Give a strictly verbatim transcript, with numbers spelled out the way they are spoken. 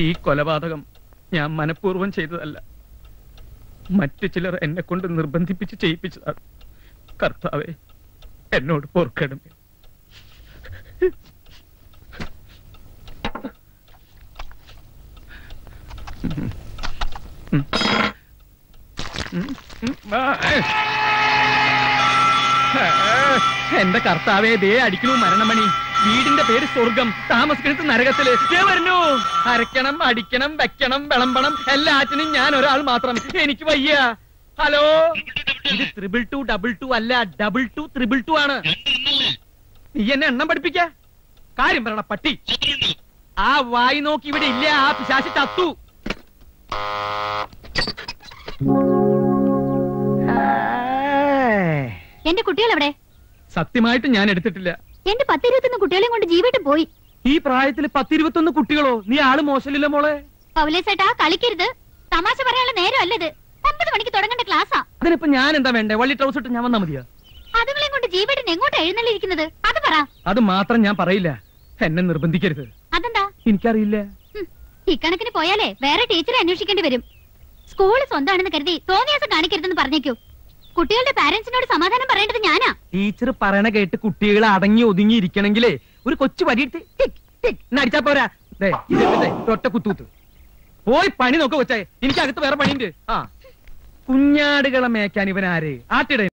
ഈ കൊലപാതകം ഞാൻ മനഃപൂർവ്വം ചെയ്തതല്ല. മറ്റു ചിലർ എന്നെ കൊണ്ട് നിർബന്ധിപ്പിച്ച് ചെയ്യിപ്പിച്ചതാണ്. കർത്താവേ, എന്നോട് പൊറുക്കണമേ. എന്റെ കർത്താവേ, ദേ അടിക്കണു മരണമണി. വീടിന്റെ പേര് സ്വർഗം, താമസിക്കുന്നത് നരകത്തില്. വരുന്നു. അരയ്ക്കണം, അടിക്കണം, വെക്കണം, വിളമ്പണം, എല്ലാറ്റിനും ഞാൻ ഒരാൾ മാത്രം. എനിക്ക് വയ്യ. ഹലോ, ഇത് ത്രിബിൾ ടു ഡബിൾ ടു അല്ല, ഡബിൾ ടു ത്രിബിൾ ടു ആണ്. നീ എന്നെ എണ്ണം പഠിപ്പിക്ക. കാര്യം പറയണ പട്ടി. ആ വായി നോക്കി ഇവിടെ ഇല്ല. ആ പിശാചി ചത്തു. എന്റെ കുട്ടികൾ എവിടെ? സത്യമായിട്ട് ഞാൻ എടുത്തിട്ടില്ല. എന്റെ പത്തിരുപത്തൊന്ന് കുട്ടികളെയും കൊണ്ട് ജീവിട്ട് പോയി. ഈ പ്രായത്തില് പത്തിരുപത്തൊന്ന് കുട്ടികളോ? നീ ആള് മോശമില്ല മോളെ. പൗലേസേട്ടാ, കളിക്കരുത്. തമാശ പറയാനുള്ള നേരം അല്ലത്. ഒമ്പത് മണിക്ക് തുടങ്ങേണ്ട ക്ലാസ്സാ. അതിനിപ്പോ ഞാൻ എന്താ വേണ്ടേ? വള്ളി ട്രൗസർ ഇട്ട് ഞാൻ വന്നാ മതിയോ? അതുങ്ങളെയും കൊണ്ട് ജീവിട്ടിന് എങ്ങോട്ട് എഴുന്നള്ളിരിക്കുന്നത്? അത് പറ. അത് മാത്രം ഞാൻ പറയില്ല. എന്നെ നിർബന്ധിക്കരുത്. അതെന്താ? എനിക്കറിയില്ല. ഇക്കണക്കിന് പോയാലേ വേറെ ടീച്ചറെ അന്വേഷിക്കേണ്ടി വരും. സ്കൂള് സ്വന്തമാണെന്ന് കരുതി തോന്നിയാസം കാണിക്കരുതെന്ന് പറഞ്ഞേക്കൂ. കുട്ടികളുടെ പാരന്റ്സിനോട് സമാധാനം പറയേണ്ടത് ഞാനാ. ടീച്ചർ പറയണ കേട്ട് കുട്ടികൾ അടങ്ങി ഒതുങ്ങി ഇരിക്കണെങ്കിലേ ഒരു കൊച്ചു വരിയിട്ട് അടിച്ചാ പോരാ. ഒറ്റ കുത്തൂത്ത് പോയി പണി നോക്ക കൊച്ചായി. എനിക്ക് അകത്ത് വേറെ പണിയുണ്ട്. ആ, കുഞ്ഞാടുകളെ മേയ്ക്കാൻ ഇവനാര്? ആട്ടിട